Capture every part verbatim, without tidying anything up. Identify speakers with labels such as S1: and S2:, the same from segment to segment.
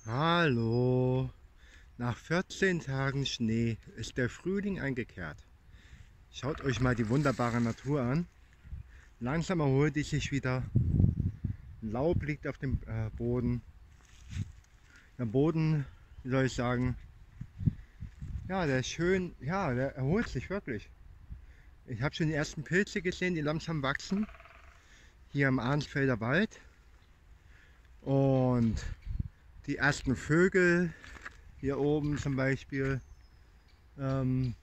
S1: Hallo, nach vierzehn Tagen Schnee ist der Frühling eingekehrt. Schaut euch mal die wunderbare Natur an. Langsam erholt die sich wieder. Laub liegt auf dem äh, Boden. Der Boden, wie soll ich sagen, ja, der ist schön, ja, der erholt sich wirklich. Ich habe schon die ersten Pilze gesehen, die langsam wachsen. Hier im Arnsfelder Wald. Und die ersten Vögel, hier oben zum Beispiel, ähm,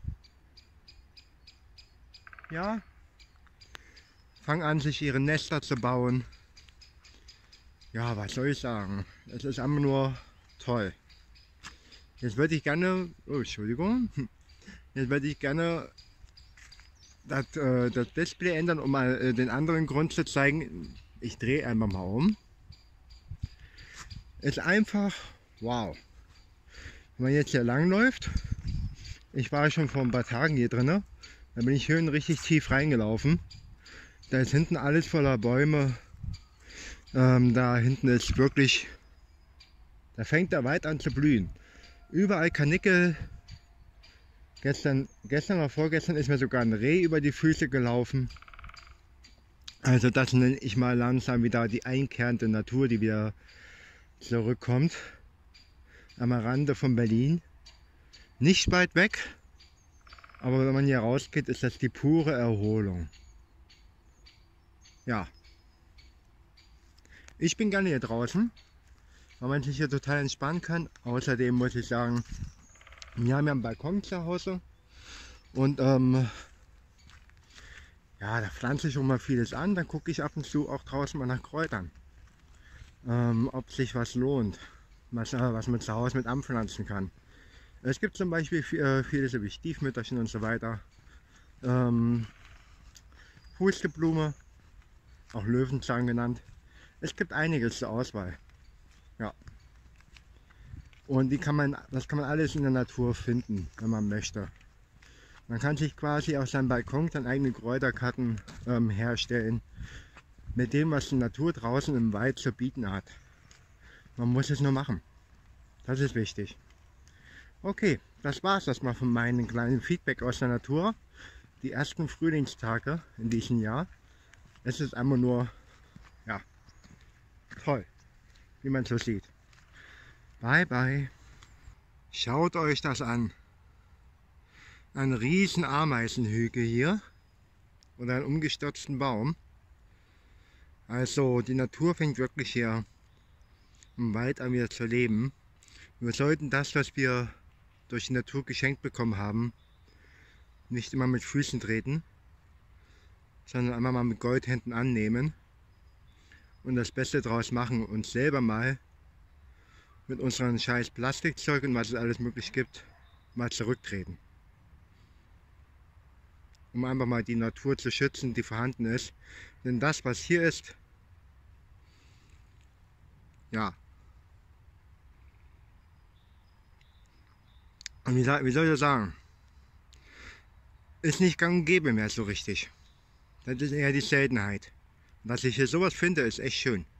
S1: ja, fangen an, sich ihre Nester zu bauen. Ja, was soll ich sagen? Es ist einfach nur toll. Jetzt würde ich gerne, oh, Entschuldigung, jetzt würde ich gerne das, äh, das Display ändern, um mal äh, den anderen Grund zu zeigen. Ich drehe einfach mal um. Ist einfach wow. Wenn man jetzt hier lang läuft, ich war schon vor ein paar Tagen hier drin, da bin ich schön richtig tief reingelaufen. Da ist hinten alles voller Bäume. Ähm, da hinten ist wirklich, da fängt der Wald an zu blühen. Überall Karnickel. Gestern, gestern oder vorgestern ist mir sogar ein Reh über die Füße gelaufen. Also das nenne ich mal langsam wieder die einkehrende Natur, die wieder zurückkommt. Am Rande von Berlin. Nicht weit weg, aber wenn man hier rausgeht, ist das die pure Erholung. Ja. Ich bin gerne hier draußen, weil man sich hier total entspannen kann. Außerdem muss ich sagen, wir haben ja einen Balkon zu Hause und ähm, ja, da pflanze ich schon mal vieles an. Dann gucke ich ab und zu auch draußen mal nach Kräutern, ähm, ob sich was lohnt, was, äh, was man zu Hause mit anpflanzen kann. Es gibt zum Beispiel äh, viele so wie Stiefmütterchen und so weiter, ähm, Pusteblume, auch Löwenzahn genannt. Es gibt einiges zur Auswahl. Ja. Und die kann man, das kann man alles in der Natur finden, wenn man möchte. Man kann sich quasi auf seinem Balkon dann eigene Kräuterkarten ähm, herstellen, mit dem, was die Natur draußen im Wald zu bieten hat. Man muss es nur machen. Das ist wichtig. Okay, das war es erstmal von meinem kleinen Feedback aus der Natur. Die ersten Frühlingstage in diesem Jahr. Es ist einfach nur, ja, toll, wie man so sieht. Bye bye. Schaut euch das an. Ein riesen Ameisenhügel hier oder einen umgestürzten Baum. Also die Natur fängt wirklich hier im Wald an wieder zu leben. Wir sollten das, was wir durch die Natur geschenkt bekommen haben, nicht immer mit Füßen treten, sondern einmal mal mit Goldhänden annehmen und das Beste draus machen, uns selber mal mit unseren scheiß Plastikzeug und was es alles möglich gibt, mal zurücktreten. Um einfach mal die Natur zu schützen, die vorhanden ist. Denn das, was hier ist, ja. Und wie, wie soll ich das sagen? Ist nicht gang und gäbe mehr so richtig. Das ist eher die Seltenheit. Dass ich hier sowas finde, ist echt schön.